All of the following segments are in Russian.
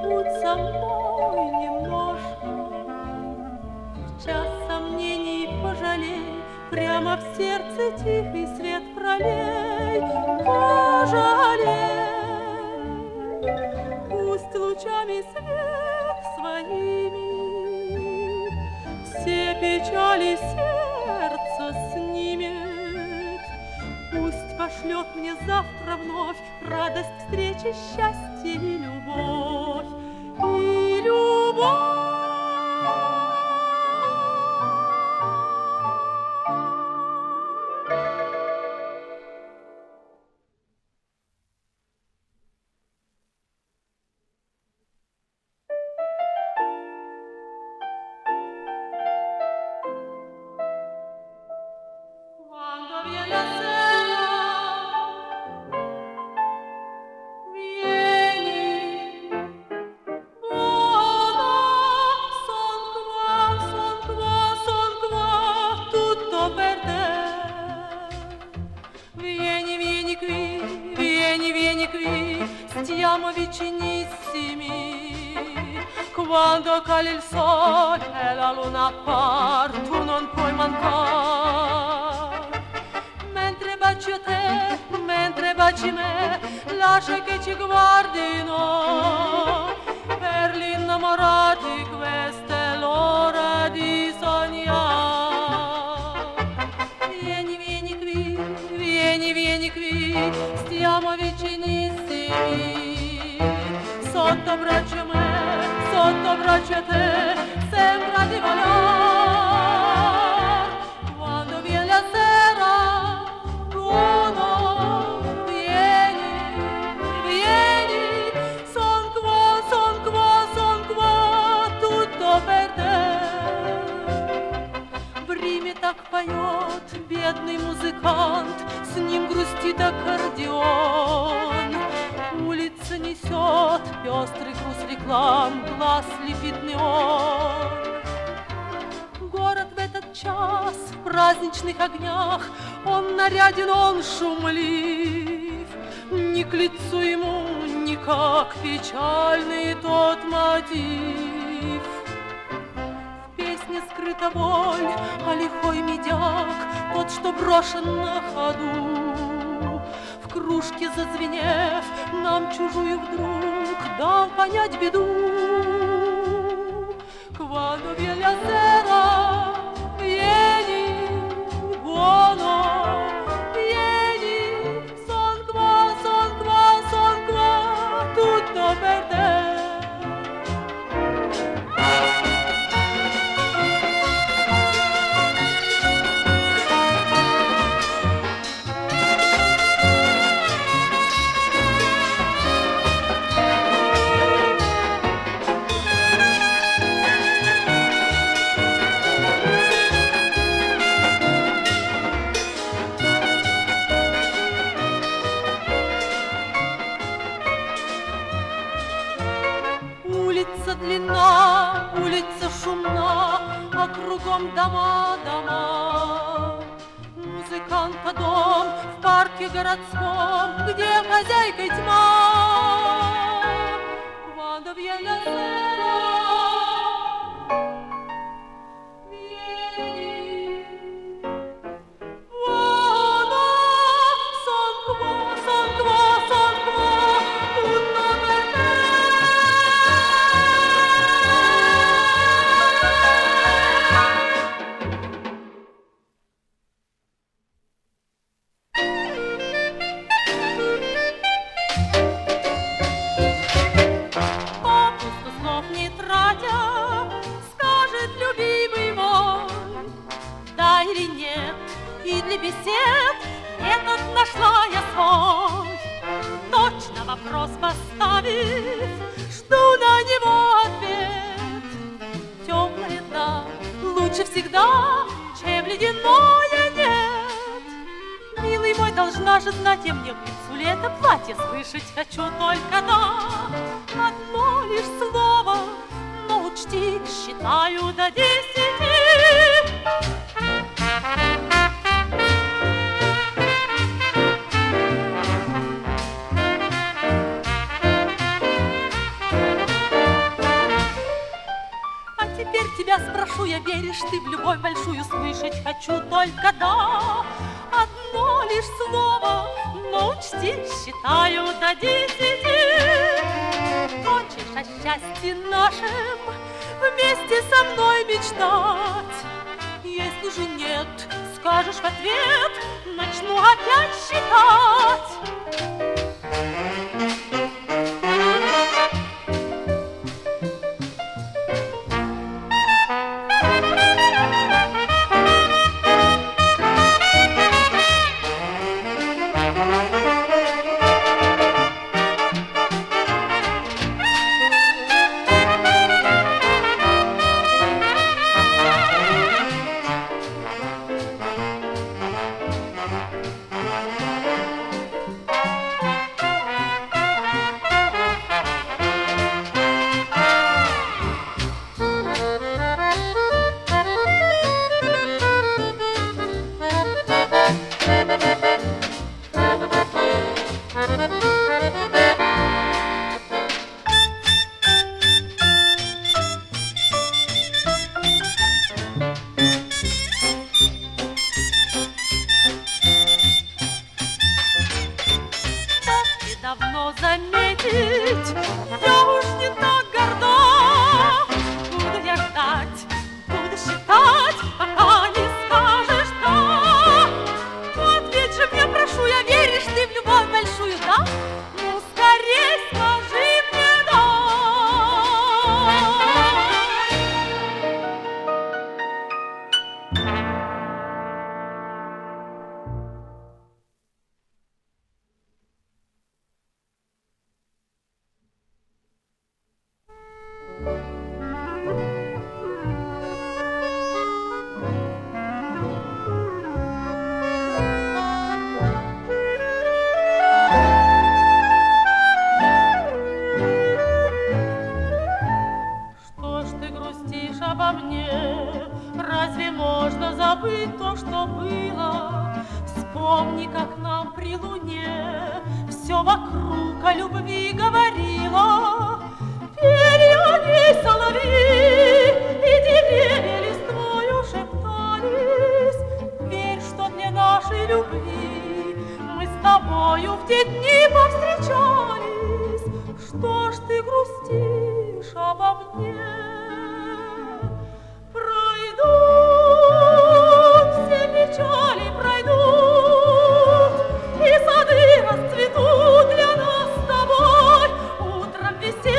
побудь со мной немножко. В час сомнений пожалей, прямо в сердце тихий свет пролей. Пожалей, пусть лучами свет своими все печали сердца снимет. Пусть пошлет мне завтра вновь радость встречи, счастье и любовь, и любовь. Stiamo vicinissimi, quando cala il sole e la luna appar, tu non puoi mancare. Mentre bacio te, mentre baci me, lascia che ci guardino. Per gli innamorati questa è l'ora di sognare. Vieni, vieni qui, vieni, vieni qui, stiamo vicinissimi. Sotto braccio me, sotto braccio te, sembra di volar. Quando viene la sera, buono, vieni, vieni, son qua, tutto per te. Время так поет бедный музыкант, с ним грустит аккордеон. Улица несет пестрый груз реклам, глаз слепит неон. Город в этот час в праздничных огнях, он наряден, он шумлив. Не к лицу ему никак печальный тот мотив. В песне скрыта боль, а лихой медяк, тот, что брошен на ходу. В кружке зазвенев, нам чужую вдруг дал понять беду. Quando viene la sera, vieni, buono, vieni, son qua, tutto per te. Улица длинна, улица шумна, а кругом дома, дома. Музыканта дом в парке городском, где хозяйкой тьма. Quando viene la sera, vieni, buono, son qua, tutto per te. Попусту слов не тратя, скажет любимый мой, да или нет, и для бесед этот нашла я свой. Точно вопрос поставив, жду на него ответ. Теплое да, лучше всегда, чем ледяное нет. Милый мой, должна же знать я, мне к лицу лето платье слышать хочу только да. Одно лишь слово, но учти, считаю до 10. спрашивая, веришь ты в любовь большую, слышать хочу только да. Одно лишь слово, но учти, считаю до 10. Хочешь о счастье нашем вместе со мной мечтать? Если же нет, скажешь в ответ, начну опять считать. Давно заметить, я уж не так горда. Буду я ждать, буду считать, пока не скажешь да. Ответь же мне, прошу я, веришь ты в любовь большую, да? Ну, скорей скажи мне да. Обо мне, разве можно забыть то, что было? Вспомни, как нам при луне все вокруг о любви говорило. Пели о ней соловьи, и деревья листвою шептались. Верь, что для нашей любви мы с тобою в те дни повстречались. Что ж ты грустишь обо мне? Печали пройдут, и сады расцветут для нас с тобой утром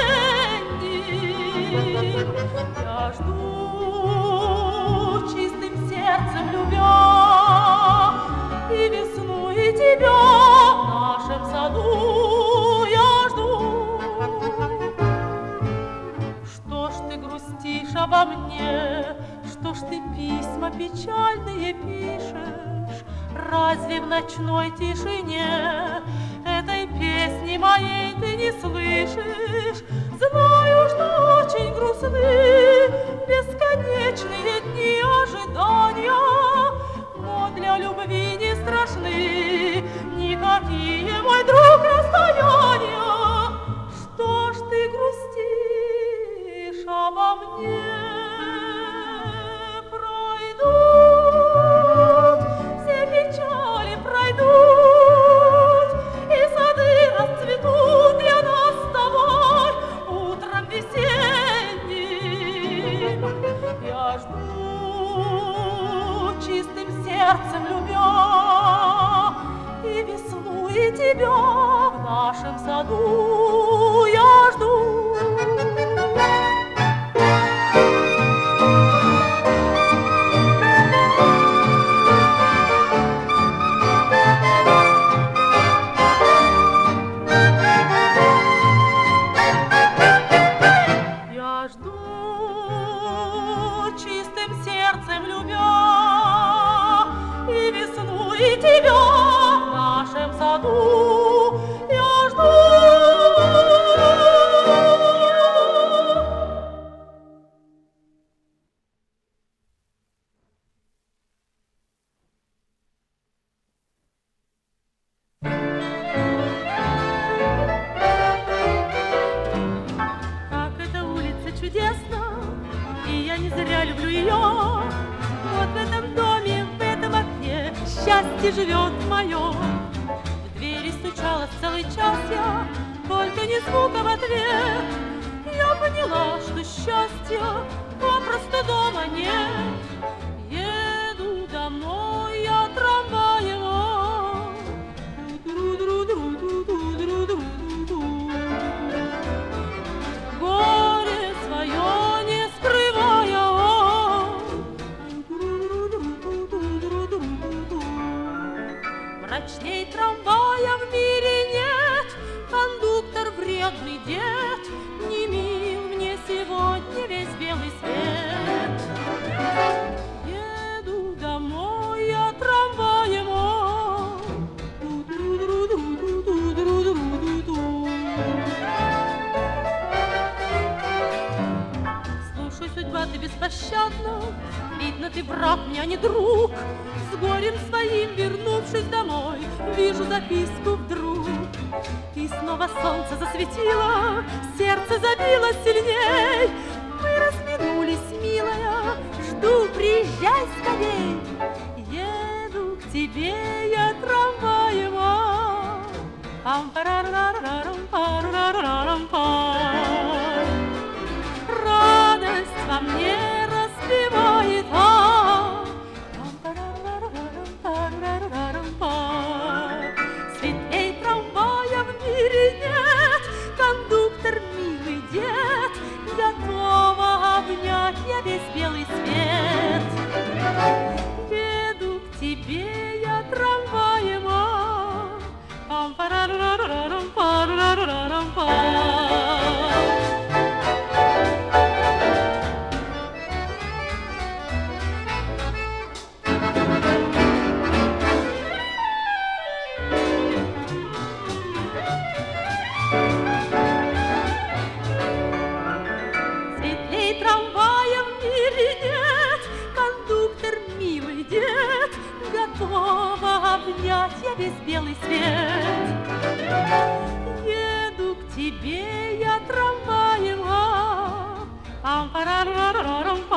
весенним. Я жду, чистым сердцем любя, и весну, и тебя в нашем саду я жду. Что ж ты грустишь обо мне? Что ж ты письма печальные пишешь? Разве в ночной тишине этой песни моей ты не слышишь? Знаю, что очень грустны бесконечные дни ожидания, но для любви не страшны никакие, мой друг, расстояния. Что ж ты грустишь обо мне? Все печали пройдут, и сады расцветут для нас. счастье живет в моем. В двери стучалась целый час я, только ни звука в ответ. Я поняла, что счастья попросту дома нет. Еду домой я трамваем. Горе свое не скрывая. Мрачней трамвая в мире нет. Кондуктор вредный дед не мил мне сегодня весь белый свет. Еду домой я трамваем. Слушай, судьба, ты беспощадна, видно, ты враг мне, а не друг. С горем своим, вернувшись домой, вижу записку вдруг. И снова солнце засветило, сердце забилось сильней. Мы разминулись, милая, жду, приезжай скорей. Еду к тебе я трамваем. Радость во мне распевает. Светлей трамвая в мире нет. Кондуктор, милый дед, готова обнять я весь белый свет. Еду к тебе я трамваем. Светлей трамвая в мире нет. Кондуктор, милый дед, готова обнять я весь белый свет. Еду к тебе я трамваем.